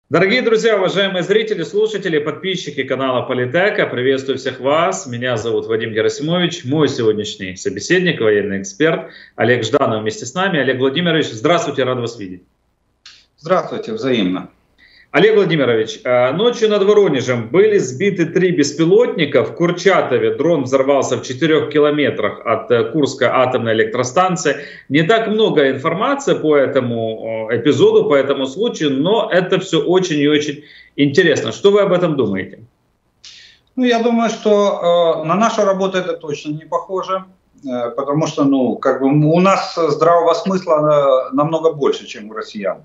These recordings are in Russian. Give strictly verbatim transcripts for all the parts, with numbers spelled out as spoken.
Дорогие друзья, уважаемые зрители, слушатели, подписчики канала Политека, приветствую всех вас. Меня зовут Вадим Герасимович, мой сегодняшний собеседник, военный эксперт Олег Жданов вместе с нами. Олег Владимирович, здравствуйте, рад вас видеть. Здравствуйте, взаимно. Олег Владимирович, ночью над Воронежем были сбиты три беспилотника. В Курчатове дрон взорвался в четырёх километрах от Курской атомной электростанции. Не так много информации по этому эпизоду, по этому случаю, но это все очень и очень интересно. Что вы об этом думаете? Ну, я думаю, что э, на нашу работу это точно не похоже, э, потому что, ну, как бы у нас здравого смысла намного больше, чем у россиян.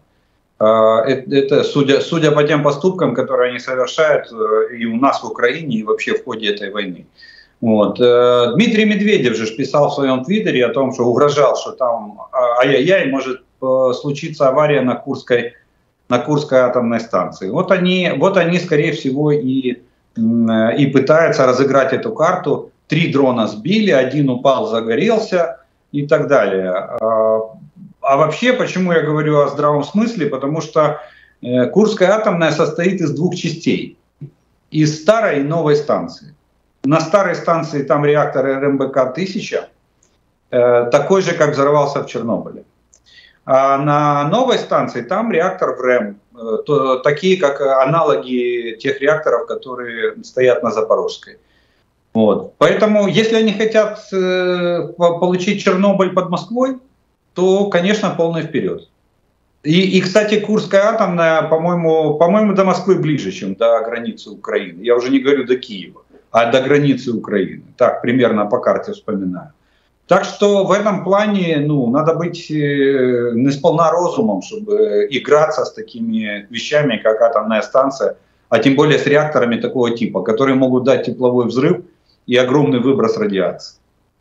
Это, судя, судя по тем поступкам, которые они совершают и у нас в Украине, и вообще в ходе этой войны. Вот. Дмитрий Медведев же писал в своем твиттере о том, что угрожал, что там ай-яй-яй, может случиться авария на Курской, на Курской атомной станции. Вот они, вот они скорее всего, и, и пытаются разыграть эту карту. Три дрона сбили, один упал, загорелся и так далее. А вообще, почему я говорю о здравом смысле? Потому что э, Курская атомная состоит из двух частей. Из старой и новой станции. На старой станции там реактор эр эм бэ ка тысяча, э, такой же, как взорвался в Чернобыле. А на новой станции там реактор ВРЭМ, э, то, такие как аналоги тех реакторов, которые стоят на Запорожской. Вот. Поэтому, если они хотят э, получить Чернобыль под Москвой, то, конечно, полный вперед. И, и кстати, Курская атомная, по-моему, по-моему, до Москвы ближе, чем до границы Украины. Я уже не говорю до Киева, а до границы Украины. Так, примерно по карте вспоминаю. Так что в этом плане, ну, надо быть э, не сполна разумом, чтобы играться с такими вещами, как атомная станция, а тем более с реакторами такого типа, которые могут дать тепловой взрыв и огромный выброс радиации.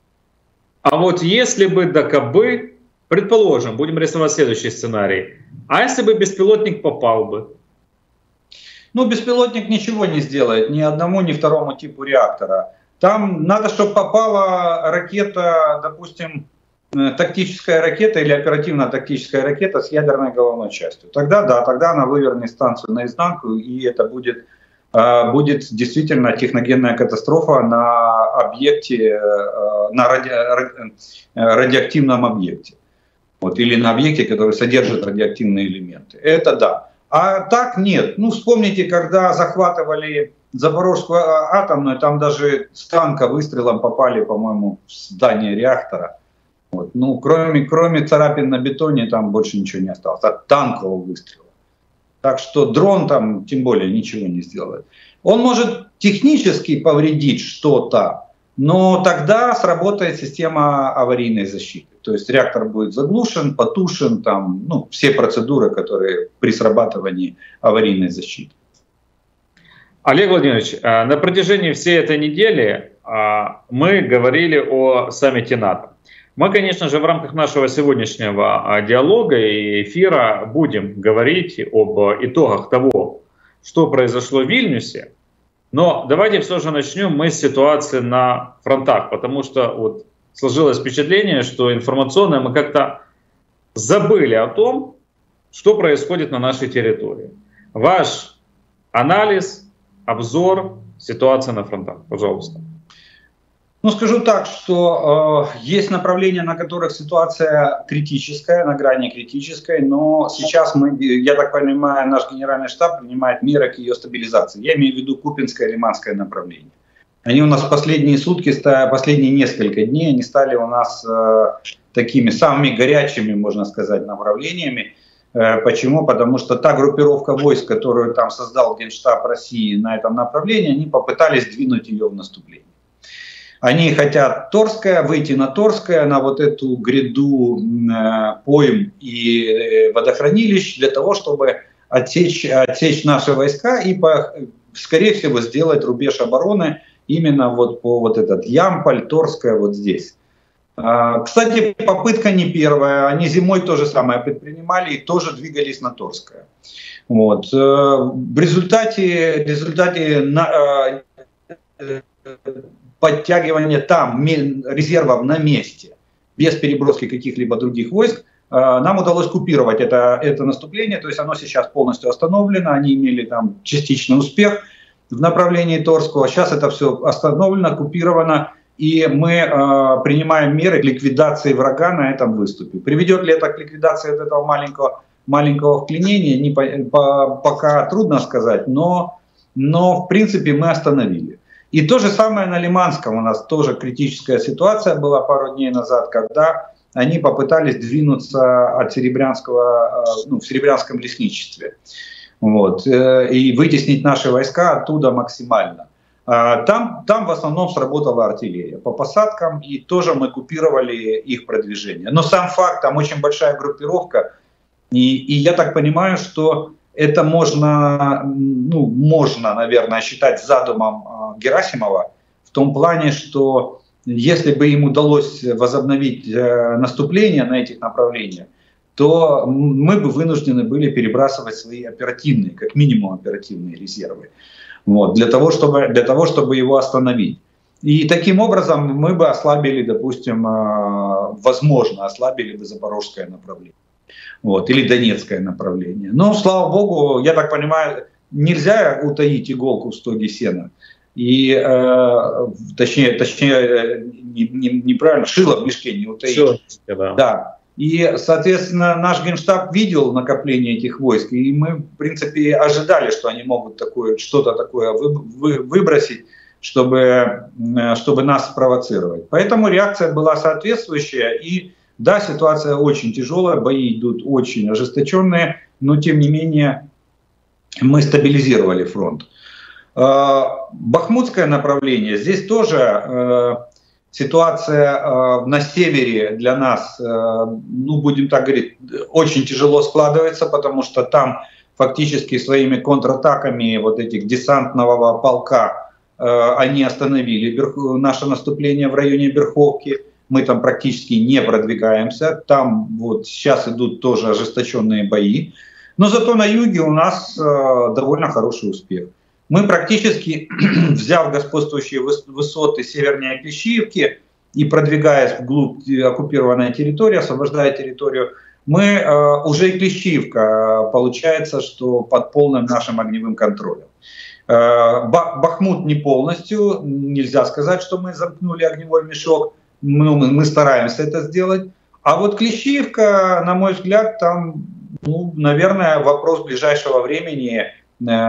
А вот если бы до Кабы, предположим, будем рисовать следующий сценарий. А если бы беспилотник попал бы? Ну, беспилотник ничего не сделает ни одному, ни второму типу реактора. Там надо, чтобы попала ракета, допустим, тактическая ракета или оперативно-тактическая ракета с ядерной головной частью. Тогда да, тогда она вывернет станцию наизнанку, и это будет, будет действительно техногенная катастрофа на объекте, на ради, радиоактивном объекте. Вот, или на объекте, который содержит радиоактивные элементы. Это да. А так нет. Ну, вспомните, когда захватывали Запорожскую атомную, там даже с танка выстрелом попали, по-моему, в здание реактора. Вот. Ну, кроме, кроме царапин на бетоне, там больше ничего не осталось. От танкового выстрела. Так что дрон там, тем более, ничего не сделает. Он может технически повредить что-то, но тогда сработает система аварийной защиты. То есть реактор будет заглушен, потушен, там, ну, все процедуры, которые при срабатывании аварийной защиты. Олег Владимирович, на протяжении всей этой недели мы говорили о саммите НАТО. Мы, конечно же, в рамках нашего сегодняшнего диалога и эфира будем говорить об итогах того, что произошло в Вильнюсе. Но давайте все же начнем мы с ситуации на фронтах, потому что вот сложилось впечатление, что информационно мы как-то забыли о том, что происходит на нашей территории. Ваш анализ, обзор ситуации на фронтах, пожалуйста. Ну, скажу так, что э, есть направления, на которых ситуация критическая, на грани критической, но сейчас мы, я так понимаю, наш генеральный штаб принимает меры к ее стабилизации. Я имею в виду Купинское и Лиманское направление. Они у нас в последние сутки, последние несколько дней, они стали у нас э, такими самыми горячими, можно сказать, направлениями. Э, почему? Потому что та группировка войск, которую там создал Генштаб России на этом направлении, они попытались двинуть ее в наступление. Они хотят Торское, выйти на Торское, на вот эту гряду э, пойм и э, водохранилищ, для того, чтобы отсечь, отсечь наши войска и, по, скорее всего, сделать рубеж обороны именно вот по вот этот Ямполь, Торское, вот здесь. А, кстати, попытка не первая. Они зимой то же самое предпринимали и тоже двигались на Торское. Вот. В результате, в результате на, подтягивания там резервов на месте, без переброски каких-либо других войск, нам удалось купировать это, это наступление, то есть оно сейчас полностью остановлено, они имели там частичный успех в направлении Торского, сейчас это все остановлено, купировано, и мы э, принимаем меры к ликвидации врага на этом выступе. Приведет ли это к ликвидации этого маленького, маленького вклинения, не по, по, пока трудно сказать, но, но в принципе мы остановили. И то же самое на Лиманском, у нас тоже критическая ситуация была пару дней назад, когда они попытались двинуться от Серебрянского, ну, в Серебрянском лесничестве, вот, и вытеснить наши войска оттуда максимально. Там, там в основном сработала артиллерия по посадкам, и тоже мы купировали их продвижение. Но сам факт, там очень большая группировка, и, и я так понимаю, что это можно, ну, можно, наверное, считать задумом Герасимова в том плане, что если бы им удалось возобновить наступление на этих направлениях, то мы бы вынуждены были перебрасывать свои оперативные, как минимум оперативные резервы, вот, для того, чтобы, для того, чтобы его остановить. И таким образом мы бы ослабили, допустим, возможно, ослабили бы Запорожское направление, вот, или Донецкое направление. Но, слава богу, я так понимаю, нельзя утаить иголку в стоге сена. И, э, точнее, точнее не, не, неправильно, шило в мешке не утаить. Все, да. Да. И, соответственно, наш Генштаб видел накопление этих войск, и мы, в принципе, ожидали, что они могут такое, что-то такое вы, вы, выбросить, чтобы, чтобы нас спровоцировать. Поэтому реакция была соответствующая, и да, ситуация очень тяжелая, бои идут очень ожесточенные, но, тем не менее, мы стабилизировали фронт. Бахмутское направление, здесь тоже э, ситуация э, на севере для нас, э, ну будем так говорить, очень тяжело складывается, потому что там фактически своими контратаками вот этих десантного полка э, они остановили наше наступление в районе Берховки, мы там практически не продвигаемся, там вот сейчас идут тоже ожесточенные бои, но зато на юге у нас э, довольно хороший успех. Мы практически, взяв господствующие высоты севернее Клещиевки и продвигаясь вглубь оккупированной территории, освобождая территорию, мы э, уже и Клещиевка, получается, что под полным нашим огневым контролем. Э, Бахмут не полностью, нельзя сказать, что мы замкнули огневой мешок, мы, мы стараемся это сделать. А вот Клещиевка, на мой взгляд, там, ну, наверное, вопрос ближайшего времени –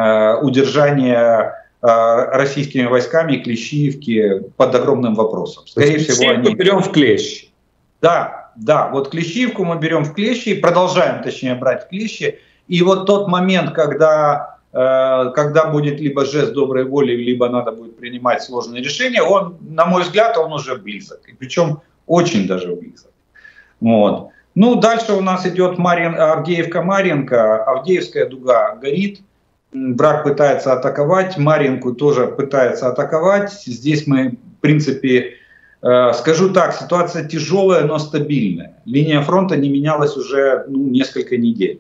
удержание российскими войсками Клещиевки под огромным вопросом. Скорее всего, они берем в клещи. Да, да, вот Клещиевку мы берем в клещи, продолжаем, точнее, брать в клещи. И вот тот момент, когда, когда будет либо жест доброй воли, либо надо будет принимать сложные решения, он, на мой взгляд, он уже близок. И причем очень даже близок. Вот. Ну, дальше у нас идет Марин, Авдеевка-Марьинка. Авдеевская дуга горит. Враг пытается атаковать, Марьинку тоже пытается атаковать. Здесь мы, в принципе, э, скажу так, ситуация тяжелая, но стабильная. Линия фронта не менялась уже ну, несколько недель.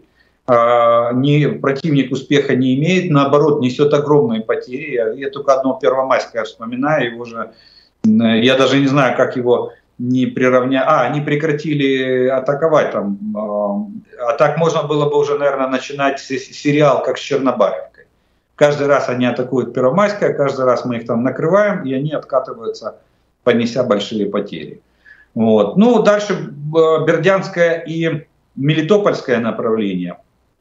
Э, не, противник успеха не имеет, наоборот, несет огромные потери. Я, я только одно Первомайское вспоминаю, его же, э, я даже не знаю, как его не приравняли. А, они прекратили атаковать там. Э, а так можно было бы уже, наверное, начинать сериал, как с Чернобаевкой. Каждый раз они атакуют Первомайское, каждый раз мы их там накрываем, и они откатываются, понеся большие потери. Вот. Ну, дальше э, Бердянское и Мелитопольское направление.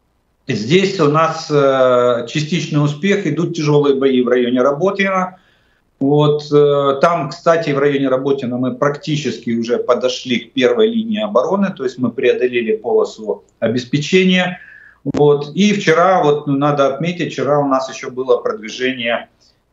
Здесь у нас э, частичный успех, идут тяжелые бои в районе Работино. Вот, э, там, кстати, в районе Работино мы практически уже подошли к первой линии обороны, то есть мы преодолели полосу обеспечения. Вот. И вчера, вот надо отметить, вчера у нас еще было продвижение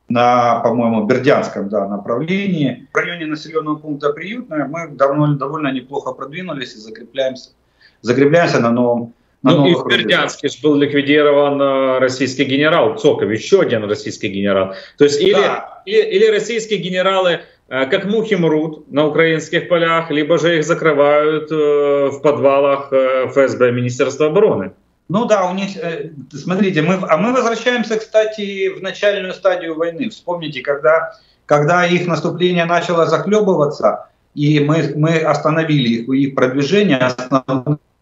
на, по-моему, Бердянском да, направлении. В районе населенного пункта Приютное мы давно, довольно неплохо продвинулись и закрепляемся, закрепляемся на новом. Ну и в Бердянске был ликвидирован российский генерал Цоков, еще один российский генерал. То есть или, да. или, или российские генералы как мухи мрут на украинских полях, либо же их закрывают в подвалах эф эс бэ Министерства обороны. Ну да, у них, смотрите, мы, а мы возвращаемся, кстати, в начальную стадию войны. Вспомните, когда, когда их наступление начало захлебываться, и мы, мы остановили их, их продвижение, основные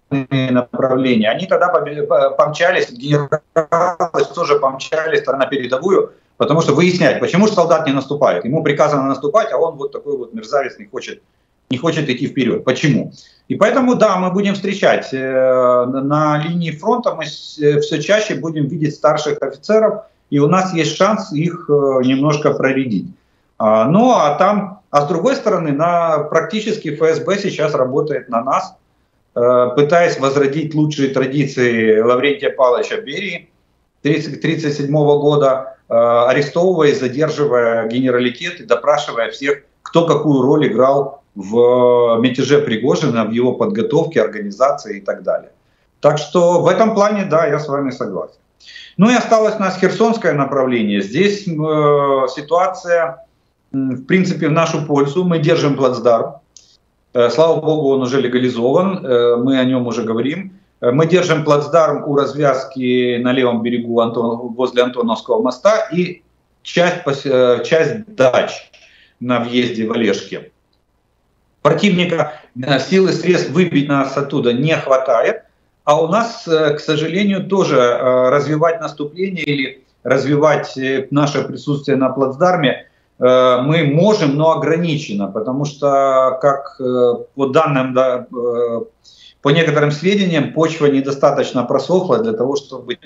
направления, они тогда помчались, генералы тоже помчались на передовую, потому что выяснять, почему же солдат не наступает. Ему приказано наступать, а он вот такой вот мерзавец не хочет, не хочет идти вперед. Почему? И поэтому, да, мы будем встречать. На линии фронта мы все чаще будем видеть старших офицеров, и у нас есть шанс их немножко проредить. Ну а там, а с другой стороны, на, практически ФСБ сейчас работает на нас, пытаясь возродить лучшие традиции Лаврентия Павловича Берии тысяча девятьсот тридцать седьмого года, арестовывая и задерживая генералитет и допрашивая всех, кто какую роль играл в мятеже Пригожина, в его подготовке, организации и так далее. Так что в этом плане, да, я с вами согласен. Ну и осталось у нас Херсонское направление. Здесь э, ситуация, э, в принципе, в нашу пользу. Мы держим плацдарм. Э, слава богу, он уже легализован, э, мы о нем уже говорим. Э, мы держим плацдарм у развязки на левом берегу Антон, возле Антоновского моста и часть, э, часть дач на въезде в Олежке. Противника сил и средств выбить нас оттуда не хватает, а у нас, к сожалению, тоже развивать наступление или развивать наше присутствие на плацдарме мы можем, но ограниченно, потому что, как по данным, да, по некоторым сведениям, почва недостаточно просохла для того, чтобы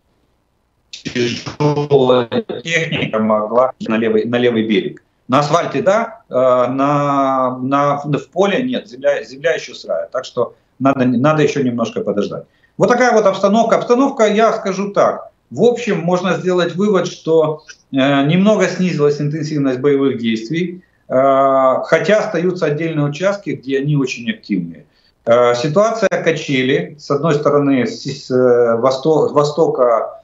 тяжелая техника могла на левый, на левый берег. На асфальте да, на, на, в поле нет, земля, земля еще сырая, так что надо, надо еще немножко подождать. Вот такая вот обстановка. Обстановка, я скажу так, в общем, можно сделать вывод, что э, немного снизилась интенсивность боевых действий, э, хотя остаются отдельные участки, где они очень активные. Э, ситуация качели, с одной стороны, с, с э, восто, востока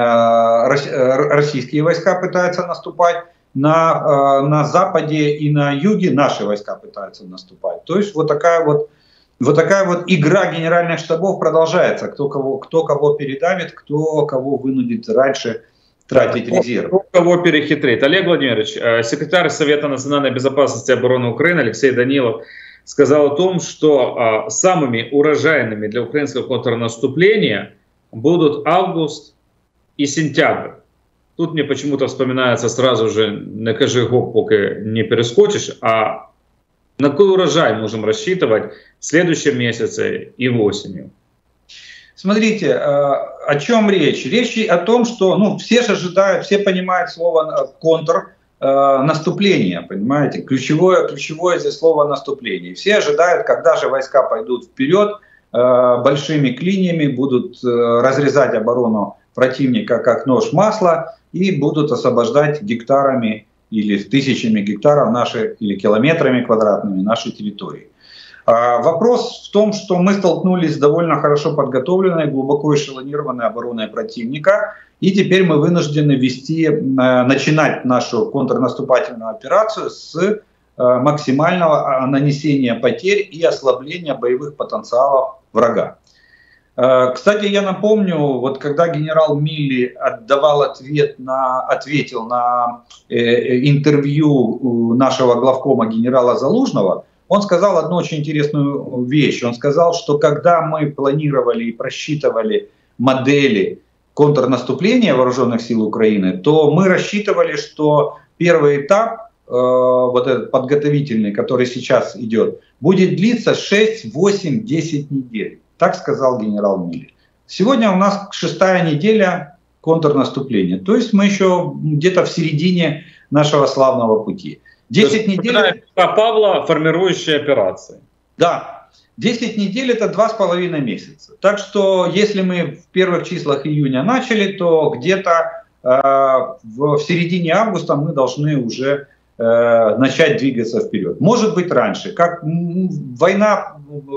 э, российские войска пытаются наступать, На, на западе и на юге наши войска пытаются наступать. То есть вот такая вот, вот такая вот игра генеральных штабов продолжается. Кто кого, кто кого передавит, кто кого вынудит раньше тратить резерв. Кто кого перехитрит. Олег Владимирович, секретарь Совета национальной безопасности и обороны Украины Алексей Данилов сказал о том, что самыми урожайными для украинского контрнаступления будут август и сентябрь. Тут мне почему-то вспоминается сразу же, не кажи гоп, пока не перескочишь, а на какой урожай можем рассчитывать в следующем месяце и осенью? Смотрите, о чем речь? Речь о том, что ну, все же ожидают, все понимают слово контрнаступление, понимаете? Ключевое, ключевое здесь слово наступление. Все ожидают, когда же войска пойдут вперед, большими клиньями будут разрезать оборону противника как нож масла и будут освобождать гектарами или тысячами гектаров наши, или километрами квадратными нашей территории. А вопрос в том, что мы столкнулись с довольно хорошо подготовленной, глубоко эшелонированной обороной противника, и теперь мы вынуждены вести, начинать нашу контрнаступательную операцию с максимального нанесения потерь и ослабления боевых потенциалов врага. Кстати, я напомню, вот когда генерал Милли отдавал ответ на, ответил на э, интервью нашего главкома генерала Залужного, он сказал одну очень интересную вещь. Он сказал, что когда мы планировали и просчитывали модели контрнаступления вооруженных сил Украины, то мы рассчитывали, что первый этап, э, вот этот подготовительный, который сейчас идет, будет длиться шесть, восемь, десять недель. Так сказал генерал Милли. Сегодня у нас шестая неделя контрнаступления. То есть мы еще где-то в середине нашего славного пути. десять недель... Павла формирующие операции. Да. десять недель это два с половиной месяца. Так что если мы в первых числах июня начали, то где-то э, в, в середине августа мы должны уже э, начать двигаться вперед. Может быть раньше. Как война,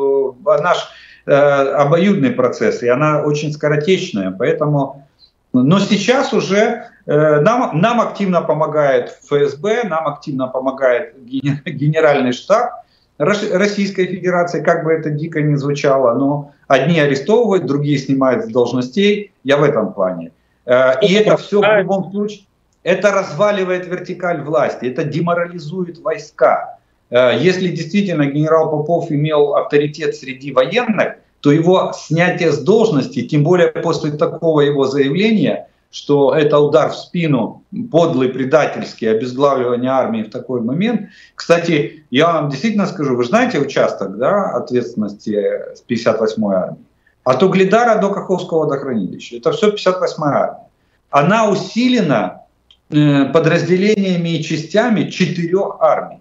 э, наш... обоюдный процесс, и она очень скоротечная, поэтому, но сейчас уже э, нам, нам активно помогает ФСБ, нам активно помогает Генеральный штаб Российской Федерации, как бы это дико ни звучало, но одни арестовывают, другие снимают с должностей, я в этом плане. Э, и это все в любом случае, это разваливает вертикаль власти, это деморализует войска. Если действительно генерал Попов имел авторитет среди военных, то его снятие с должности, тем более после такого его заявления, что это удар в спину, подлый, предательский, обезглавливание армии в такой момент. Кстати, я вам действительно скажу, вы знаете участок, да, ответственности пятьдесят восьмой армии? От Угледара до Каховского водохранилища. Это все пятьдесят восьмая армия. Она усилена э, подразделениями и частями четырех армий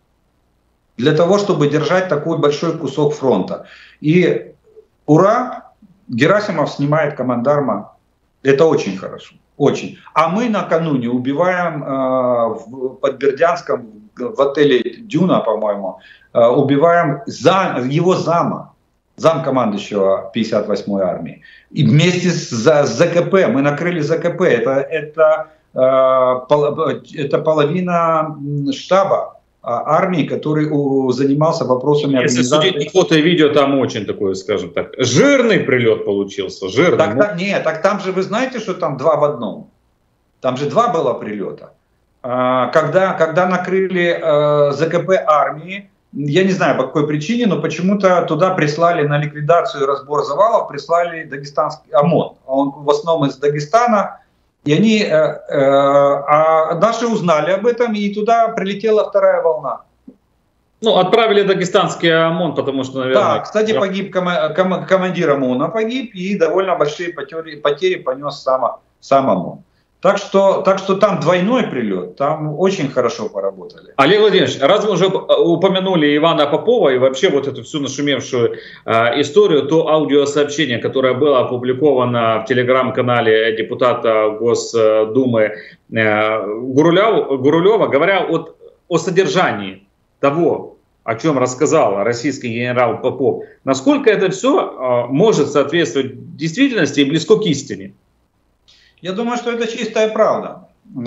для того, чтобы держать такой большой кусок фронта. И ура, Герасимов снимает командарма. Это очень хорошо, очень. А мы накануне убиваем э, в, под Бердянском, в отеле Дюна, по-моему, э, убиваем за, его зама, замкомандующего пятьдесят восьмой армии. И вместе с, с ЗКП, мы накрыли ЗКП, это, это, э, пол, это половина штаба армии, который у, занимался вопросами организации. Если судить фото и видео, там очень такой, скажем так, жирный прилет получился, жирный. Так, так, нет, так там же вы знаете, что там два в одном. Там же два было прилета. Когда, когда накрыли ЗКП армии, я не знаю по какой причине, но почему-то туда прислали на ликвидацию и разбор завалов, прислали дагестанский ОМОН. Он в основном из Дагестана. И они, э, э, а наши узнали об этом, и туда прилетела вторая волна. Ну, отправили дагестанский ОМОН, потому что, наверное... Да, кстати, погиб ком ком командир ОМОНа, погиб, и довольно большие потери, потери понес сам, сам ОМОН. Так что, так что там двойной прилет, там очень хорошо поработали. Олег Владимирович, раз вы уже упомянули Ивана Попова и вообще вот эту всю нашумевшую э, историю, то аудиосообщение, которое было опубликовано в телеграм-канале депутата Госдумы э, Гурулева, Гурулева, говоря от, о содержании того, о чем рассказал российский генерал Попов, насколько это все э, может соответствовать действительности и близко к истине? Я думаю, что это чистая правда.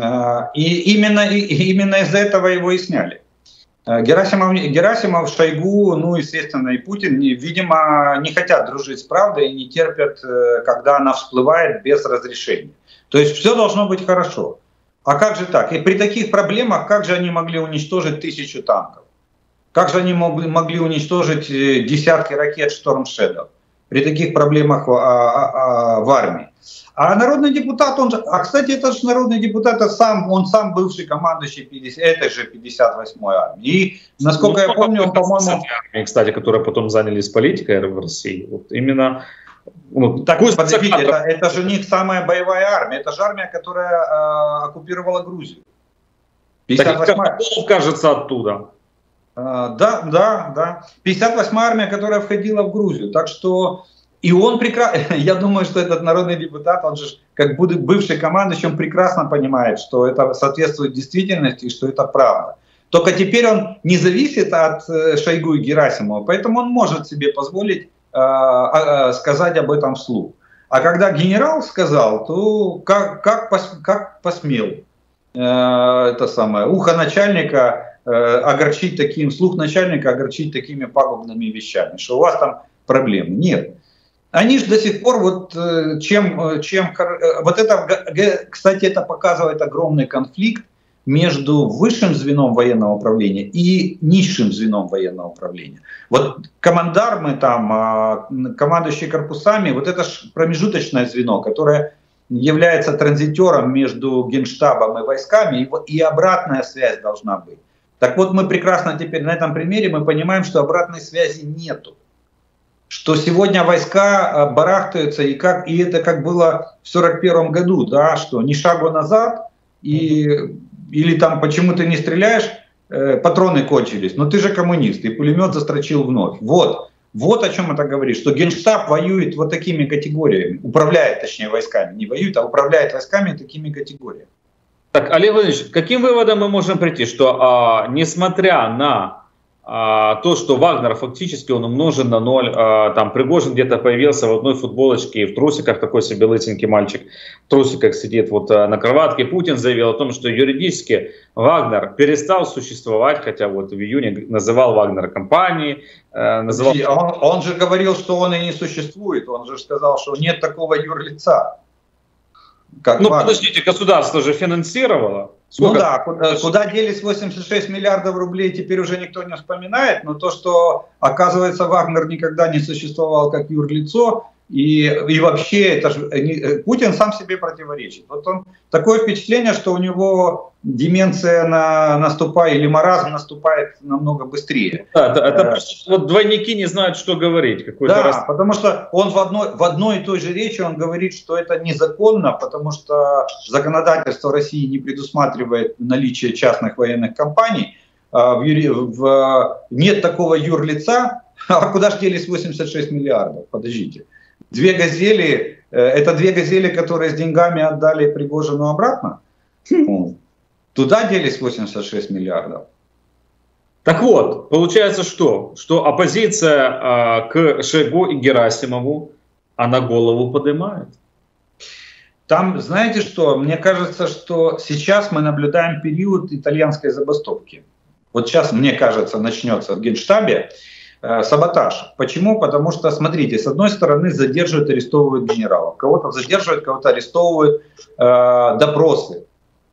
И именно, и именно из-за этого его и сняли. Герасимов, Герасимов, Шойгу, ну, естественно, и Путин, видимо, не хотят дружить с правдой и не терпят, когда она всплывает без разрешения. То есть все должно быть хорошо. А как же так? И при таких проблемах, как же они могли уничтожить тысячу танков? Как же они могли, могли уничтожить десятки ракет «Шторм Шэдоу» при таких проблемах в, в армии? А народный депутат, он же, а кстати, этот же народный депутат, это сам, он сам бывший командующий пятьдесят, этой же пятьдесят восьмой армии. И, насколько ну, я помню, он, по-моему... Кстати, которые потом занялись политикой в России. Вот именно... Ну, так, подождите, это, это же у них самая боевая армия. Это же армия, которая э, оккупировала Грузию. пятьдесят восьмая... Так, кажется, оттуда. Э, да, да, да. пятьдесят восьмая армия, которая входила в Грузию. Так что... И он прекрасно, я думаю, что этот народный депутат, он же как бывший командующий, он прекрасно понимает, что это соответствует действительности и что это правда. Только теперь он не зависит от Шойгу и Герасимова, поэтому он может себе позволить э, э, сказать об этом вслух. А когда генерал сказал, то как, как, пос, как посмел э, это самое, ухо начальника э, огорчить таким, слух начальника огорчить такими пагубными вещами, что у вас там проблемы. Нет. Они же до сих пор, вот, чем, чем, вот это, кстати, это показывает огромный конфликт между высшим звеном военного управления и низшим звеном военного управления. Вот командармы, там, командующие корпусами, вот это же промежуточное звено, которое является транзитером между генштабом и войсками, и, и обратная связь должна быть. Так вот, мы прекрасно теперь на этом примере мы понимаем, что обратной связи нету. Что сегодня войска барахтаются, и, как, и это как было в сорок первом году, да, что ни шагу назад, и, или там почему ты не стреляешь, э, патроны кончились, но ты же коммунист, и пулемет застрочил вновь. Вот, вот о чем это говорит, что Генштаб воюет вот такими категориями, управляет, точнее, войсками, не воюет, а управляет войсками такими категориями. Так, Олег Владимирович, к каким выводам мы можем прийти, что а, несмотря на А, то, что Вагнер фактически он умножен на ноль, а, там Пригожин где-то появился в одной футболочке и в трусиках, такой себе лысенький мальчик в трусиках сидит вот а, на кроватке. Путин заявил о том, что юридически Вагнер перестал существовать, хотя вот в июне называл Вагнер компанией. А, называл... Он, он же говорил, что он и не существует, он же сказал, что нет такого юрлица. Как ну Вагнер. Подождите, государство же финансировало. Сколько? Ну да, куда, куда делись восемьдесят шесть миллиардов рублей, теперь уже никто не вспоминает, но то, что, оказывается, Вагнер никогда не существовал как юрлицо, и, и вообще это же, Путин сам себе противоречит. Вот он, такое впечатление, что у него деменция на, наступает, или маразм наступает намного быстрее. Да, это, это просто вот двойники не знают, что говорить. Да, раз... потому что он в одной, в одной и той же речи он говорит, что это незаконно, потому что законодательство России не предусматривает наличие частных военных компаний, в, в, нет такого юрлица, а куда же делись восемьдесят шесть миллиардов? Подождите. Две газели, это две газели, которые с деньгами отдали Пригожину обратно? Туда делись восемьдесят шесть миллиардов. Так вот, получается что? Что оппозиция э, к Шойгу и Герасимову, она голову поднимает. Там, знаете что, мне кажется, что сейчас мы наблюдаем период итальянской забастовки. Вот сейчас, мне кажется, начнется в Генштабе э, саботаж. Почему? Потому что, смотрите, с одной стороны задерживают, арестовывают генералов. Кого-то задерживают, кого-то арестовывают, э, допросы.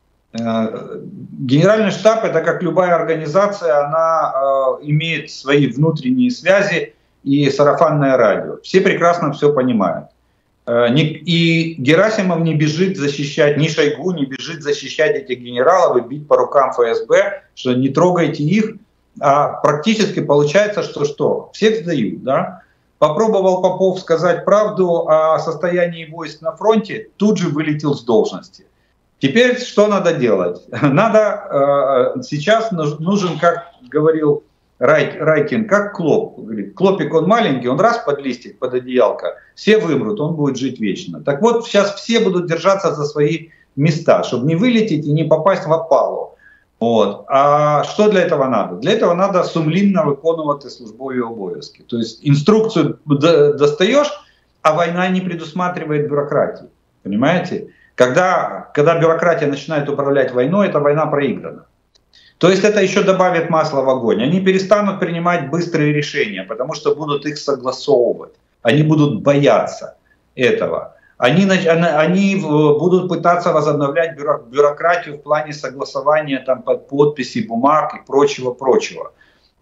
Генеральный штаб, это как любая организация, она э, имеет свои внутренние связи и сарафанное радио. Все прекрасно все понимают. Э, не, и Герасимов не бежит защищать, ни Шойгу не бежит защищать этих генералов и бить по рукам эф эс бэ, что не трогайте их. А практически получается, что что? Всех сдают, да? Попробовал Попов сказать правду о состоянии войск на фронте, тут же вылетел с должности. Теперь что надо делать? Надо э, сейчас нужен, как говорил Рай, Райкин, как клоп. Говорит, клопик он маленький, он раз под листик, под одеялко, все вымрут, он будет жить вечно. Так вот, сейчас все будут держаться за свои места, чтобы не вылететь и не попасть в опалу. Вот. А что для этого надо? Для этого надо сумлінно виконувати службові обов'язки. То есть инструкцию достаешь, а война не предусматривает бюрократии. Понимаете? Когда, когда бюрократия начинает управлять войной, эта война проиграна. То есть это еще добавит масла в огонь. Они перестанут принимать быстрые решения, потому что будут их согласовывать. Они будут бояться этого. Они, они будут пытаться возобновлять бюрократию в плане согласования там, подписей, бумаг и прочего-прочего.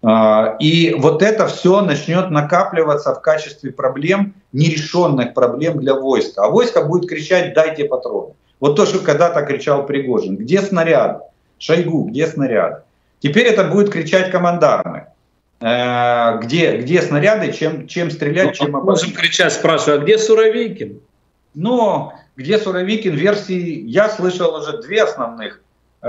И вот это все начнет накапливаться в качестве проблем, нерешенных проблем для войска. А войско будет кричать: дайте патроны. Вот то, что когда-то кричал Пригожин. Где снаряды? Шойгу, где снаряды? Теперь это будет кричать командармы. Где, где снаряды, чем, чем стрелять, чем оборонять. Можем кричать, спрашивать, а где Суровикин? Но где Суровикин? Версии я слышал уже две основных.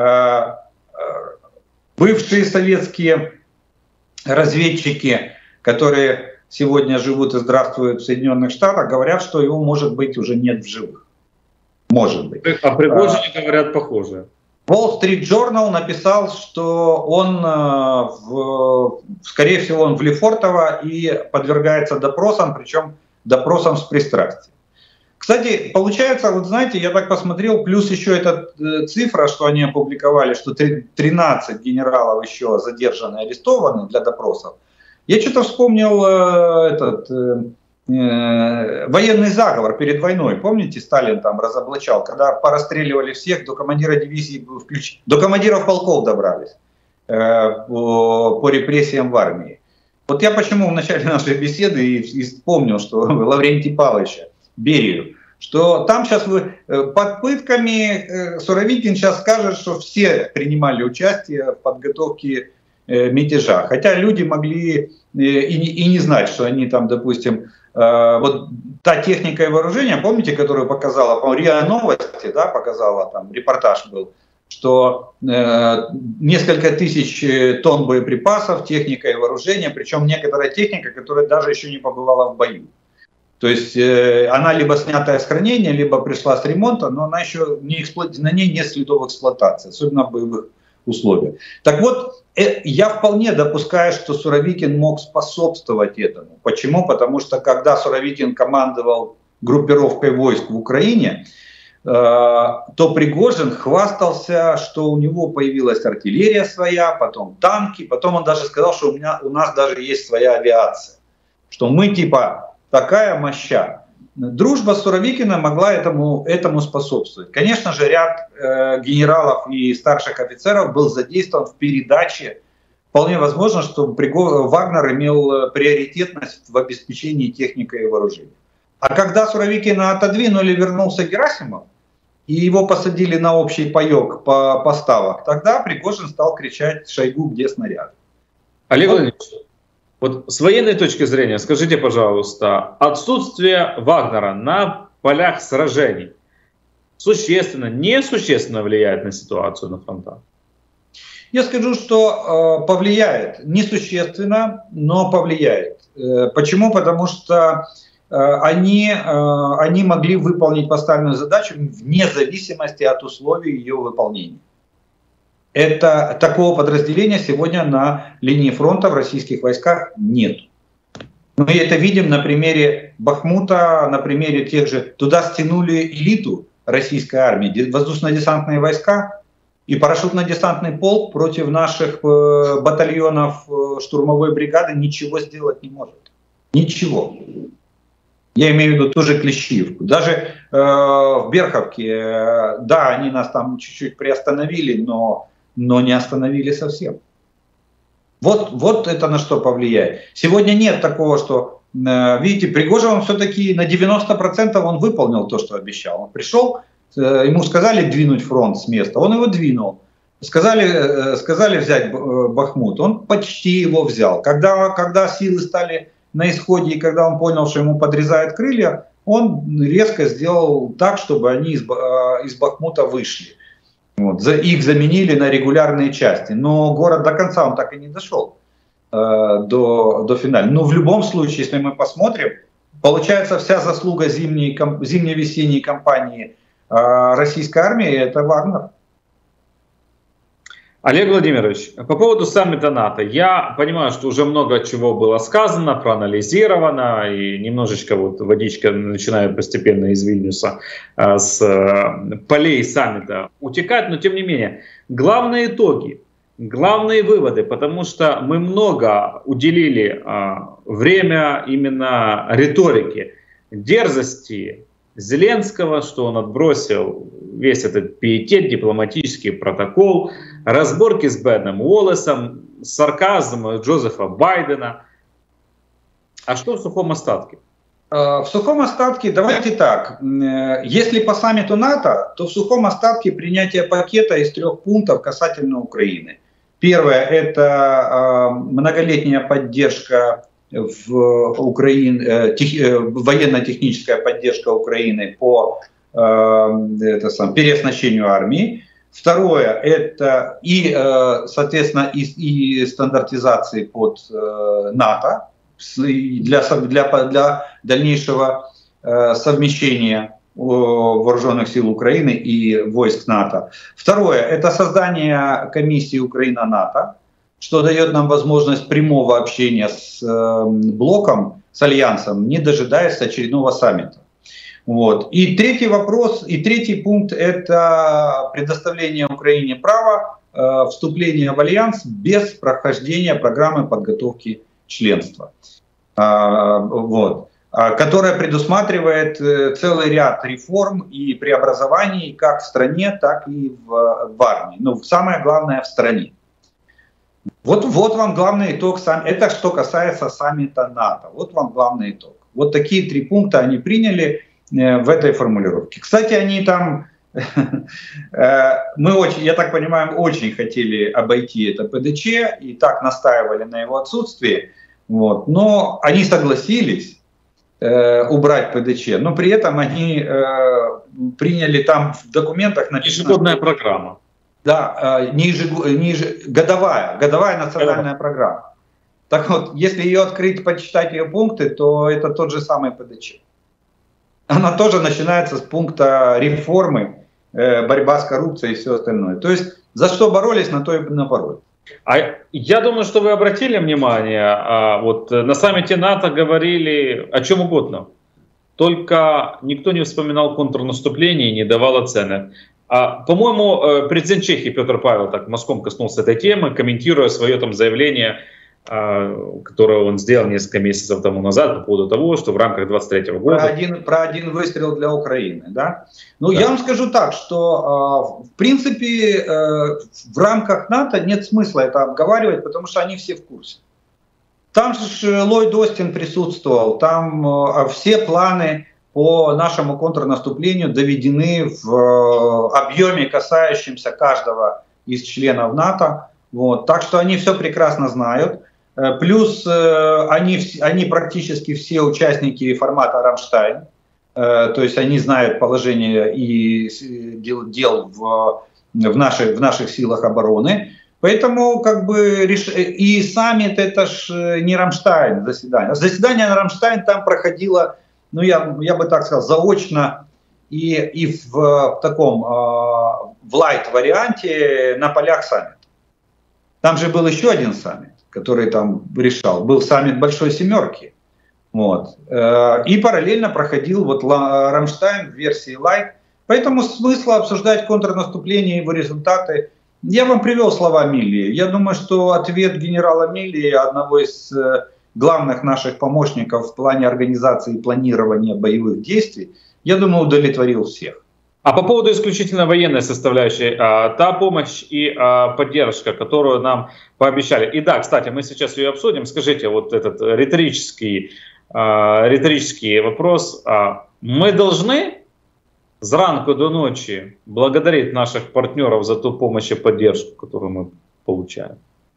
Бывшие советские разведчики, которые сегодня живут и здравствуют в Соединенных Штатах, говорят, что его, может быть, уже нет в живых. Может быть. А Пригожине а, говорят похоже. Wall Street Journal написал, что он, в, скорее всего, он в Лефортово и подвергается допросам, причем допросам с пристрастием. Кстати, получается, вот знаете, я так посмотрел, плюс еще эта цифра, что они опубликовали, что тринадцать генералов еще задержаны, арестованы для допросов. Я что-то вспомнил э, этот э, э, военный заговор перед войной. Помните, Сталин там разоблачал, когда порастреливали всех, до командира дивизии, включ... до командиров полков добрались э, по, по репрессиям в армии. Вот я почему в начале нашей беседы и, и вспомнил, что Лаврентия Павловича Берию, что там сейчас вы, под пытками Суровикин сейчас скажет, что все принимали участие в подготовке мятежа. Хотя люди могли и не, и не знать, что они там, допустим, вот та техника и вооружение, помните, которую показала, по-моему, РИА Новости, да, показала, там репортаж был, что э, несколько тысяч тонн боеприпасов, техника и вооружение, причем некоторая техника, которая даже еще не побывала в бою. То есть э, она либо снятая с хранения, либо пришла с ремонта, но она еще не эксплуат... на ней нет следов эксплуатации, особенно в боевых условиях. Так вот, э, я вполне допускаю, что Суровикин мог способствовать этому. Почему? Потому что когда Суровикин командовал группировкой войск в Украине, э, то Пригожин хвастался, что у него появилась артиллерия своя, потом танки, потом он даже сказал, что у, меня, у нас даже есть своя авиация. Что мы типа... такая моща. Дружба с Суровикиным могла этому, этому способствовать. Конечно же, ряд э, генералов и старших офицеров был задействован в передаче. Вполне возможно, что Вагнер имел приоритетность в обеспечении техникой и вооружением. А когда Суровикина отодвинули, вернулся Герасимов, и его посадили на общий паёк по поставок, тогда Пригожин стал кричать: «Шойгу, где снаряд?». Олег Владимирович, вот с военной точки зрения, скажите, пожалуйста, отсутствие Вагнера на полях сражений существенно, несущественно влияет на ситуацию на фронтах? Я скажу, что э, повлияет. Несущественно, но повлияет. Э, почему? Потому что э, они, э, они могли выполнить поставленную задачу вне зависимости от условий ее выполнения. Это, такого подразделения сегодня на линии фронта в российских войсках нет. Мы это видим на примере Бахмута, на примере тех же... Туда стянули элиту российской армии, воздушно-десантные войска и парашютно-десантный полк против наших э, батальонов э, штурмовой бригады ничего сделать не может. Ничего. Я имею в виду ту же Клещиевку. Даже э, в Берховке, э, да, они нас там чуть-чуть приостановили, но, но не остановили совсем. Вот, вот это на что повлияет. Сегодня нет такого, что, э, видите, Пригожин все-таки на девяносто процентов он выполнил то, что обещал. Он пришел, э, ему сказали двинуть фронт с места, он его двинул. Сказали, э, сказали взять Бахмут, он почти его взял. Когда, когда силы стали на исходе, и когда он понял, что ему подрезают крылья, он резко сделал так, чтобы они из, э, из Бахмута вышли. Вот, за, их заменили на регулярные части. Но город до конца он так и не дошел э, до, до финала. Но в любом случае, если мы посмотрим, получается вся заслуга зимней, зимне-весенней кампании э, российской армии — это Вагнер. Олег Владимирович, по поводу саммита НАТО. Я понимаю, что уже много чего было сказано, проанализировано, и немножечко вот водичка начинает постепенно из Вильнюса э, с э, полей саммита утекать, но тем не менее, главные итоги, главные выводы, потому что мы много уделили э, время именно риторике, дерзости Зеленского, что он отбросил весь этот пиетет, дипломатический протокол, разборки с Беном Уоллесом, сарказм Джозефа Байдена. А что в сухом остатке? В сухом остатке, давайте так, если по саммиту НАТО, то в сухом остатке принятие пакета из трех пунктов касательно Украины. Первое — это многолетняя поддержка в Украине, военно-техническая поддержка Украины по это сам, переоснащению армии. Второе — это и, соответственно, и, и стандартизации под НАТО для, для, для дальнейшего совмещения вооруженных сил Украины и войск НАТО. Второе — это создание комиссии Украина-НАТО, что дает нам возможность прямого общения с э, блоком, с альянсом, не дожидаясь очередного саммита. Вот. И третий вопрос, и третий пункт — это предоставление Украине права э, вступления в альянс без прохождения программы подготовки членства, э, вот, э, которая предусматривает э, целый ряд реформ и преобразований как в стране, так и в, в армии. Но самое главное — в стране. Вот, вот вам главный итог. Это что касается саммита НАТО. Вот вам главный итог. Вот такие три пункта они приняли в этой формулировке. Кстати, они там, мы очень, я так понимаю, очень хотели обойти это ПДЧ и так настаивали на его отсутствии. Вот. Но они согласились убрать ПДЧ, но при этом они приняли там в документах написано... Ежегодная программа. Да, не, ежегод, не еж... годовая, годовая национальная программа. Так вот, если ее открыть, почитать ее пункты, то это тот же самый ПДЧ. Она тоже начинается с пункта реформы, э, борьба с коррупцией и все остальное. То есть за что боролись, на то и напоролись. А я думаю, что вы обратили внимание, а, вот на саммите НАТО говорили о чем угодно. Только никто не вспоминал контрнаступление и не давал оценок. А, по-моему, президент Чехии Петр Павел так мазком коснулся этой темы, комментируя свое там заявление которую он сделал несколько месяцев тому назад по поводу того, что в рамках двадцать третьего года... Про один, про один выстрел для Украины, да? Ну, да. Я вам скажу так, что, в принципе, в рамках НАТО нет смысла это обговаривать, потому что они все в курсе. Там же Ллойд Остин присутствовал, там все планы по нашему контрнаступлению доведены в объеме, касающемся каждого из членов НАТО. Вот. Так что они все прекрасно знают. Плюс они, они практически все участники формата «Рамштайн». То есть они знают положение и дел, дел в, в, наших, в наших силах обороны. Поэтому как бы и саммит это ж не «Рамштайн» заседание. Заседание на «Рамштайн» там проходило, ну я, я бы так сказал, заочно и, и в, в таком в лайт-варианте на полях саммита. Там же был еще один саммит, который там решал. Был саммит Большой Семерки. Вот. И параллельно проходил вот Рамштайн в версии Light. Поэтому смысла обсуждать контрнаступление и его результаты. Я вам привел слова Миллии. Я думаю, что ответ генерала Миллии, одного из главных наших помощников в плане организации и планирования боевых действий, я думаю, удовлетворил всех. А по поводу исключительно военной составляющей, та помощь и поддержка, которую нам пообещали. И да, кстати, мы сейчас ее обсудим. Скажите, вот этот риторический, риторический вопрос. Мы должны с ранку до ночи благодарить наших партнеров за ту помощь и поддержку, которую мы получаем?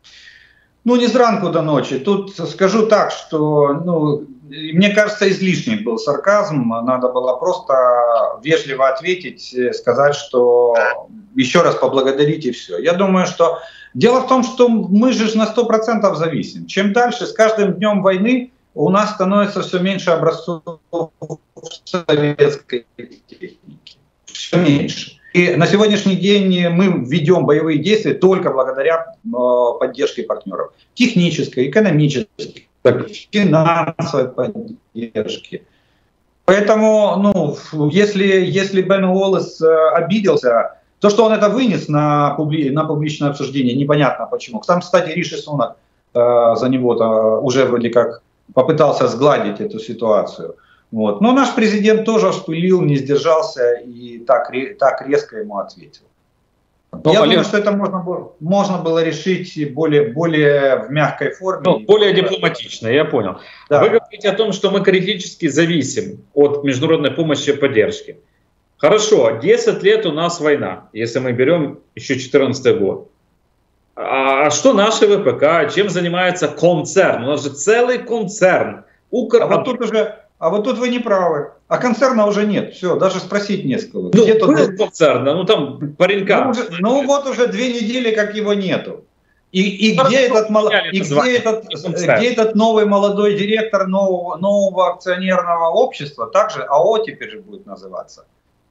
Ну, не с ранку до ночи. Тут скажу так, что, ну, мне кажется, излишний был сарказм. Надо было просто вежливо ответить, сказать, что еще раз поблагодарить и все. Я думаю, что дело в том, что мы же на сто процентов зависим. Чем дальше, с каждым днем войны у нас становится все меньше образцов советской техники. Все меньше. И на сегодняшний день мы ведем боевые действия только благодаря э, поддержке партнеров. Технической, экономической, финансовой поддержке. Поэтому, ну, если, если Бен Уоллес э, обиделся, то, что он это вынес на, публи, на публичное обсуждение, непонятно почему. Там, кстати, Риши Сунак э, за него-то уже вроде как попытался сгладить эту ситуацию. Вот. Но наш президент тоже вспылил, не сдержался и так, так резко ему ответил. Но, Я Олег... думаю, что это можно было, можно было решить более, более в мягкой форме. Ну, более дипломатично, я понял. Да. Вы говорите о том, что мы критически зависим от международной помощи и поддержки. Хорошо, десять лет у нас война, если мы берем еще четырнадцатый год. А что наши ВПК, чем занимается концерн? У нас же целый концерн. Укр... А вот тут уже... А вот тут вы не правы. А концерна уже нет. Все, даже спросить не с кого. Ну, где был концерна, ну там паренька. Ну, уже, ну вот уже две недели, как его нету. И, и, где, этот, и где, этот, где этот новый молодой директор нового, нового акционерного общества, также АО теперь же будет называться,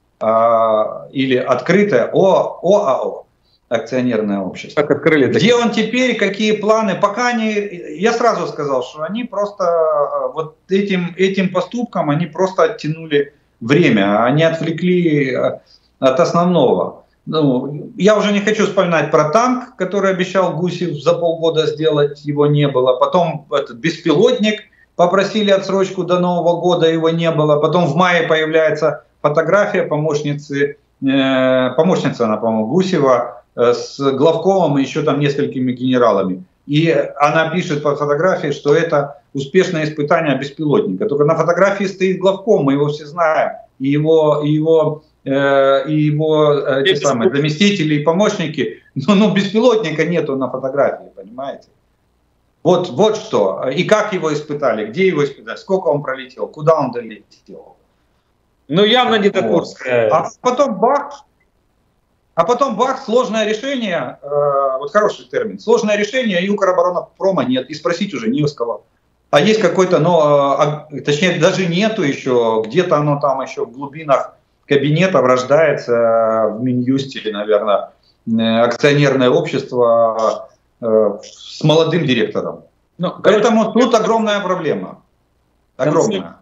а, или открытое О, ОАО, акционерное общество. Как открыли где такие? Он теперь, какие планы, пока не... Я сразу сказал, что они просто вот этим, этим поступком, они просто оттянули время, они отвлекли от основного. Ну, я уже не хочу вспоминать про танк, который обещал Гусев за полгода сделать, его не было. Потом этот беспилотник, попросили отсрочку до Нового года, его не было. Потом в мае появляется фотография помощницы, э, помощница, она, по-моему, Гусева, с главковым и еще там несколькими генералами. И она пишет по фотографии, что это успешное испытание беспилотника. Только на фотографии стоит главком, мы его все знаем. И его, и его, э, и его эти самые, заместители и помощники. Но, но беспилотника нету на фотографии, понимаете? Вот, вот что. И как его испытали, где его испытали, сколько он пролетел, куда он долетел. Ну явно не до Курска. А потом бах. А потом бах, сложное решение, э, вот хороший термин, сложное решение, и Укроборонпрома нет, и спросить уже не с кого. А есть какой-то, но, э, точнее даже нету еще, где-то оно там еще в глубинах кабинета рождается, в Минюсте, наверное, акционерное общество э, с молодым директором. Ну, Поэтому короче, тут огромная проблема. Огромная.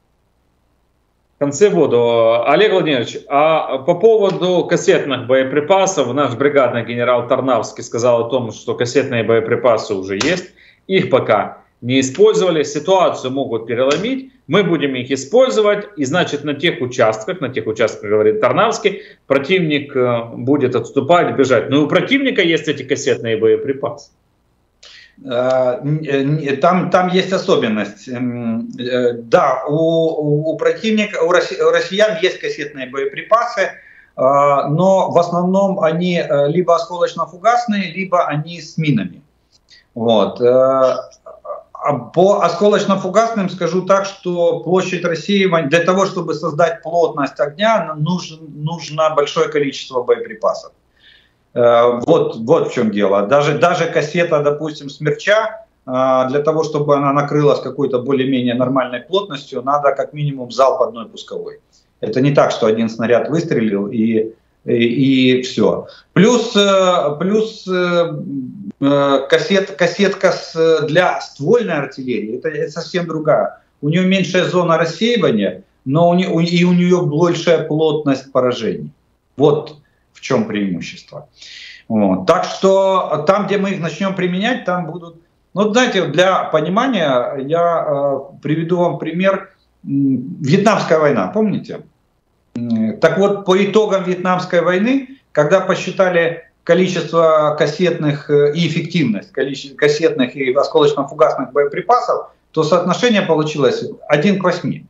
В конце года. Олег Владимирович, а по поводу кассетных боеприпасов, наш бригадный генерал Тарнавский сказал о том, что кассетные боеприпасы уже есть. Их пока не использовали, ситуацию могут переломить, мы будем их использовать, и значит на тех участках, на тех участках, говорит Тарнавский, противник будет отступать, бежать. Но у противника есть эти кассетные боеприпасы. Там, там есть особенность. Да, у, у противника, у россиян есть кассетные боеприпасы, но в основном они либо осколочно-фугасные, либо они с минами. Вот. По осколочно-фугасным скажу так, что площадь рассеивания, для того, чтобы создать плотность огня, нужно, нужно большое количество боеприпасов. Вот, вот в чем дело. Даже, даже кассета, допустим, Смерча, для того, чтобы она накрылась какой-то более-менее нормальной плотностью, надо как минимум залп одной пусковой. Это не так, что один снаряд выстрелил и, и, и все. Плюс, плюс кассет, кассетка для ствольной артиллерии, это, это совсем другая. У нее меньшая зона рассеивания, но у нее, и у нее большая плотность поражений. Вот в чем преимущество. Вот. Так что там, где мы их начнем применять, там будут... Ну, знаете, для понимания я э, приведу вам пример. Вьетнамская война, помните? Так вот, по итогам Вьетнамской войны, когда посчитали количество кассетных и эффективность количество кассетных и осколочно-фугасных боеприпасов, то соотношение получилось один к восьми.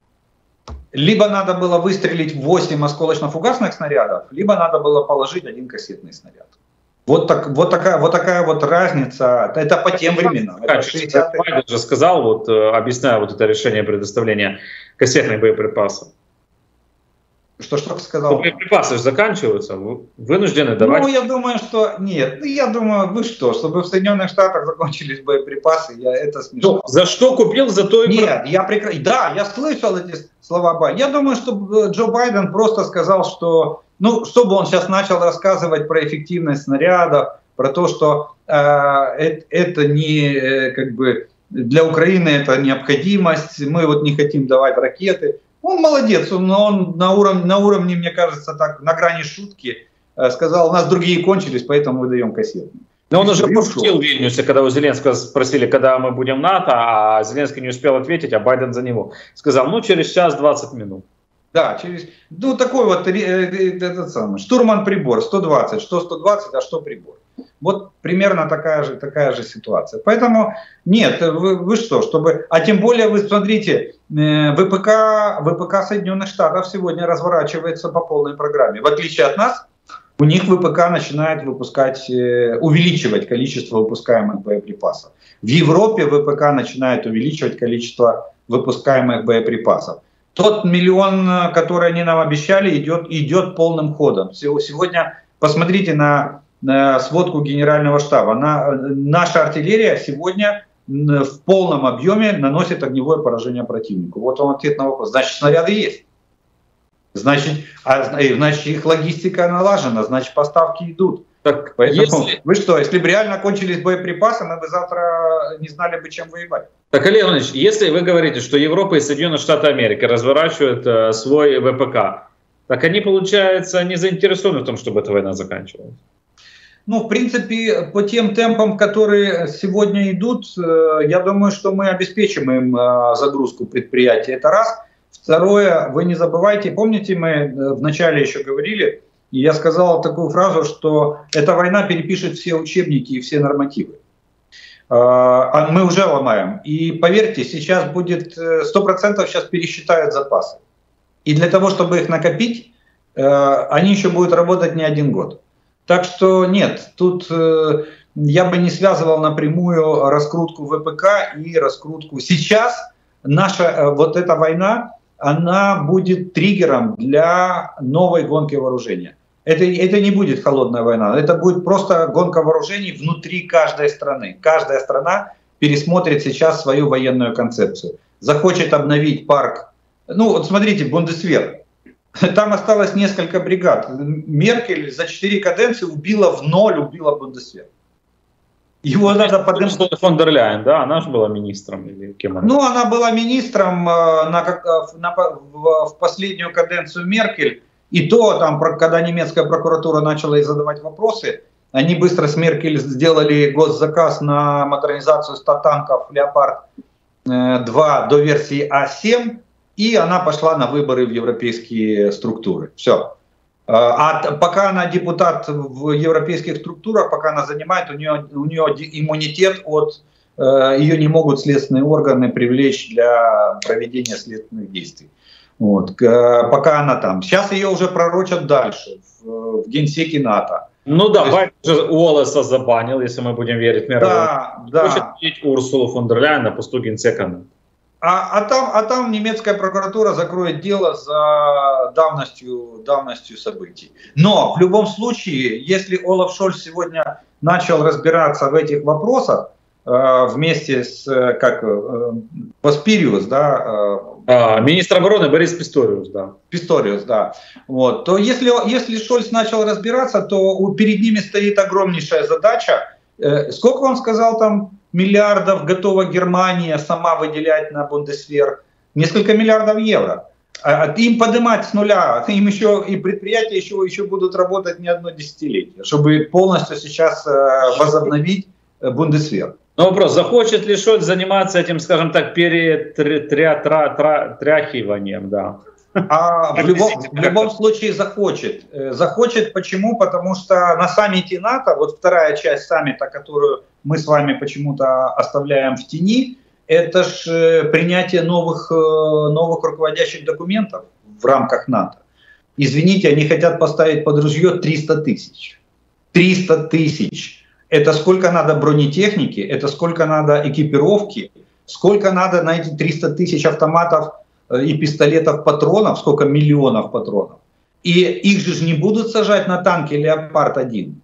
Либо надо было выстрелить восемь осколочно-фугасных снарядов, либо надо было положить один кассетный снаряд. Вот, так, вот, такая, вот такая вот разница. Это по тем временам. Байден же сказал, вот, объясняя вот это решение предоставления кассетных боеприпасов. Что, что сказал? Боеприпасы же заканчиваются, вынуждены давать. Ну, я думаю, что нет. Я думаю, вы что, чтобы в Соединенных Штатах закончились боеприпасы, я, это смешно. Ну, за что купил, за то и... Нет, я прекра... да, я слышал эти слова Байдена. Я думаю, что Джо Байден просто сказал, что, ну, чтобы он сейчас начал рассказывать про эффективность снарядов, про то, что э, это, это не э, как бы для Украины это необходимость, мы вот не хотим давать ракеты. Он молодец, но он на уровне, на уровне, мне кажется, так, на грани шутки э, сказал, у нас другие кончились, поэтому выдаем кассетные. Но он уже пошутил в Вильнюсе, когда у Зеленского спросили, когда мы будем НАТО, а Зеленский не успел ответить, а Байден за него. Сказал, ну через час двадцать минут. Да, через, ну такой вот этот самый, штурман-прибор, сто двадцать, что сто двадцать, а что прибор. Вот примерно такая же, такая же ситуация. Поэтому нет, вы, вы что, чтобы... А тем более, вы смотрите, ВПК, ВПК Соединенных Штатов сегодня разворачивается по полной программе. В отличие от нас, у них ВПК начинает выпускать, увеличивать количество выпускаемых боеприпасов. В Европе ВПК начинает увеличивать количество выпускаемых боеприпасов. Тот миллион, который они нам обещали, идет, идет полным ходом. Сегодня посмотрите на... сводку Генерального штаба. На, наша артиллерия сегодня в полном объеме наносит огневое поражение противнику. Вот он ответ на вопрос. Значит, снаряды есть. Значит, а, значит их логистика налажена, значит, поставки идут. Так, поэтому, если... Вы что, если бы реально кончились боеприпасы, мы бы завтра не знали бы, чем воевать. Так, Олег Иванович, если вы говорите, что Европа и Соединенные Штаты Америки разворачивают э, свой ВПК, так они, получается, не заинтересованы в том, чтобы эта война заканчивалась? Ну, в принципе, по тем темпам, которые сегодня идут, я думаю, что мы обеспечим им загрузку предприятия. Это раз. Второе, вы не забывайте, помните, мы вначале еще говорили, и я сказал такую фразу, что эта война перепишет все учебники и все нормативы. А мы уже ломаем. И поверьте, сейчас будет сто процентов сейчас пересчитают запасы. И для того, чтобы их накопить, они еще будут работать не один год. Так что нет, тут э, я бы не связывал напрямую раскрутку ВПК и раскрутку. Сейчас наша э, вот эта война, она будет триггером для новой гонки вооружения. Это, это не будет холодная война, это будет просто гонка вооружений внутри каждой страны. Каждая страна пересмотрит сейчас свою военную концепцию. Захочет обновить парк. Ну вот смотрите, Бундесвер. Там осталось несколько бригад. Меркель за четыре каденции убила в ноль, убила Бундесвер. Его надо поднимать. Фон дер Ляйен, да? Она же была министром или кем она? Ну, она была министром на, на, в последнюю каденцию Меркель. И то, там, когда немецкая прокуратура начала ей задавать вопросы, Они быстро с Меркель сделали госзаказ на модернизацию ста танков «Леопард-два» до версии А семь, и она пошла на выборы в европейские структуры. Все. А пока она депутат в европейских структурах, пока она занимает, у нее, у нее иммунитет от... Ее не могут следственные органы привлечь для проведения следственных действий. Вот. Пока она там. Сейчас ее уже пророчат дальше, в, в генсеке НАТО. Ну да, Байден же Уоллеса забанил, если мы будем верить мировой. Да, да. Хочет видеть Урсулу фон дер Ляйен на посту генсека НАТО. А, а, там, а там немецкая прокуратура закроет дело за давностью, давностью событий. Но в любом случае, если Олаф Шольц сегодня начал разбираться в этих вопросах, э, вместе с, как, э, Паспириус, да, э, а, министр обороны Борис Писториус, да. Писториус, да. Вот, то если, если Шольц начал разбираться, то перед ними стоит огромнейшая задача. Э, сколько он сказал там? Миллиардов готова Германия сама выделять на Бундесвер, несколько миллиардов евро. А им поднимать с нуля, им еще и предприятия еще, еще будут работать не одно десятилетие, чтобы полностью сейчас возобновить Бундесвер. Но вопрос, захочет ли Шольц заниматься этим, скажем так, перетряхиванием, да? А в любом, в любом случае захочет. Захочет почему? Потому что на саммите НАТО, вот вторая часть саммита, которую мы с вами почему-то оставляем в тени, это же принятие новых, новых руководящих документов в рамках НАТО. Извините, они хотят поставить под ружье триста тысяч. триста тысяч. Это сколько надо бронетехники, это сколько надо экипировки, сколько надо на эти триста тысяч автоматов и пистолетов, патронов, сколько миллионов патронов. И их же не будут сажать на танки «Леопард один».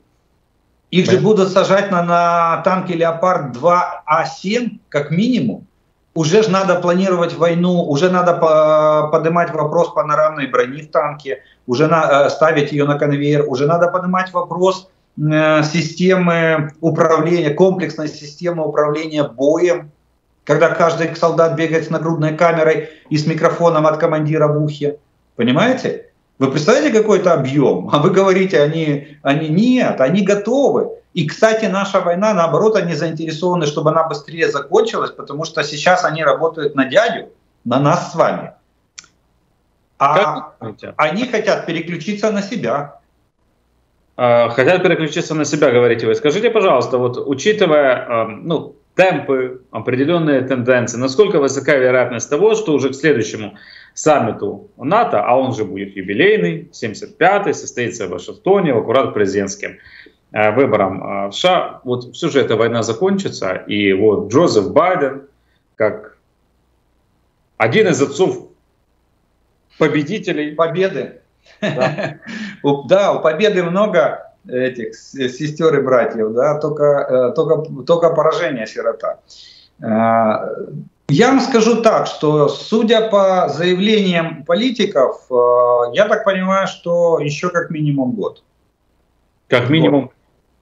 Их же будут сажать на, на танки «Леопард-два А семь» как минимум. Уже же надо планировать войну, уже надо по, поднимать вопрос панорамной брони в танке, уже на, ставить ее на конвейер, уже надо поднимать вопрос э, системы управления, комплексной системы управления боем, когда каждый солдат бегает с нагрудной камерой и с микрофоном от командира в ухе. Понимаете? Вы представляете какой-то объем? А вы говорите, они, они нет, они готовы. И, кстати, наша война, наоборот, они заинтересованы, чтобы она быстрее закончилась, потому что сейчас они работают на дядю, на нас с вами. А они хотят переключиться на себя. Хотят переключиться на себя, говорите вы. Скажите, пожалуйста, вот учитывая, ну, темпы, определенные тенденции, насколько высока вероятность того, что уже к следующему саммиту НАТО, а он же будет юбилейный, семьдесят пятый, состоится в Вашингтоне, в аккурат президентским э, выборам э, в США, вот все же эта война закончится, и вот Джозеф Байден, как один из отцов победителей. Победы. Да, у Победы много этих сестер и братьев, да, только, только, только поражение сирота. Я вам скажу так, что судя по заявлениям политиков, я так понимаю, что еще как минимум год. Как минимум?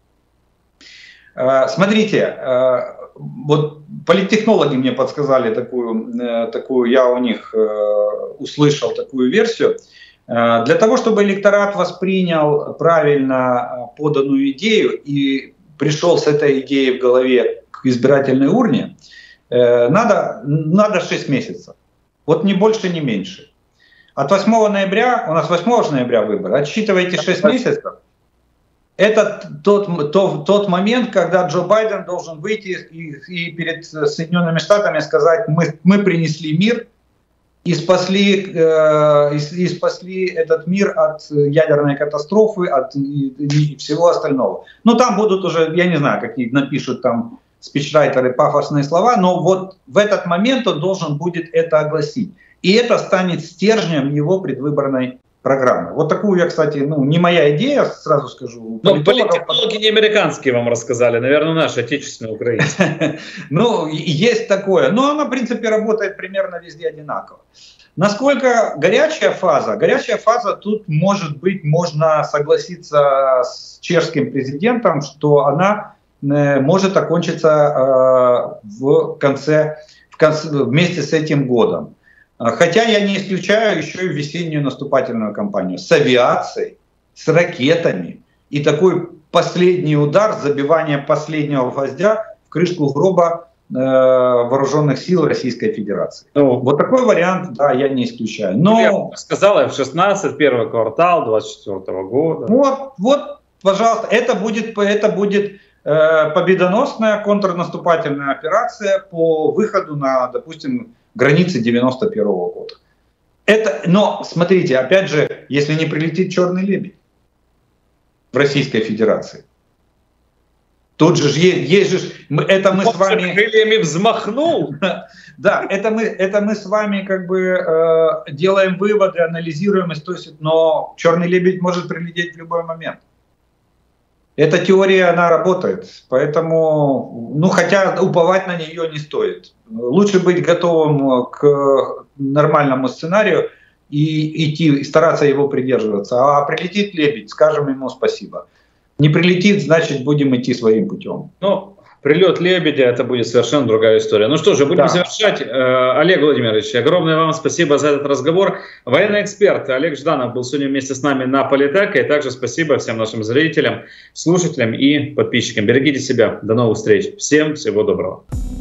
Смотрите, вот политтехнологи мне подсказали такую, такую, я у них услышал такую версию. Для того, чтобы электорат воспринял правильно поданную идею и пришел с этой идеей в голове к избирательной урне, надо, надо шесть месяцев. Вот ни больше, ни меньше. От восьмого ноября, у нас восьмого ноября выборы, отсчитывайте шесть месяцев. Это тот, тот, тот момент, когда Джо Байден должен выйти и, и перед Соединенными Штатами сказать, мы, мы принесли мир, и спасли, э, и, и спасли этот мир от ядерной катастрофы, от и, и всего остального. Ну, там будут уже, я не знаю, какие напишут там спичрайтеры пафосные слова, но вот в этот момент он должен будет это огласить. И это станет стержнем его предвыборной программы. Вот такую я, кстати, ну, не моя идея, сразу скажу. Но политологи не американские вам рассказали, наверное, наши, отечественные, украинские. Ну, есть такое. Но она, в принципе, работает примерно везде одинаково. Насколько горячая фаза? Горячая фаза тут, может быть, можно согласиться с чешским президентом, что она может окончиться в конце, в конце, вместе с этим годом. Хотя я не исключаю еще и весеннюю наступательную кампанию с авиацией, с ракетами и такой последний удар, забивание последнего гвоздя в крышку гроба э, вооруженных сил Российской Федерации. Ну, вот такой вариант, да, я не исключаю. Но я сказал, эф шестнадцать, первый квартал двадцать четвёртого года. Вот, вот, пожалуйста, это будет, это будет э, победоносная контрнаступательная операция по выходу на, допустим, границы девяносто первого года. Это, но смотрите, опять же, если не прилетит черный лебедь в Российской Федерации, тут же есть, есть же, это мы Он с вами крыльями взмахнул. Да, это мы, это мы с вами как бы э, делаем выводы, анализируем, но черный лебедь может прилететь в любой момент. Эта теория, она работает, поэтому, ну, хотя уповать на нее не стоит. Лучше быть готовым к нормальному сценарию и идти, и стараться его придерживаться. А прилетит лебедь, скажем ему спасибо. Не прилетит, значит, будем идти своим путем. Ну, прилет лебедя, это будет совершенно другая история. Ну что же, будем да. завершать. Олег Владимирович, огромное вам спасибо за этот разговор. Военный эксперт Олег Жданов был сегодня вместе с нами на Политеке. И также спасибо всем нашим зрителям, слушателям и подписчикам. Берегите себя. До новых встреч. Всем всего доброго.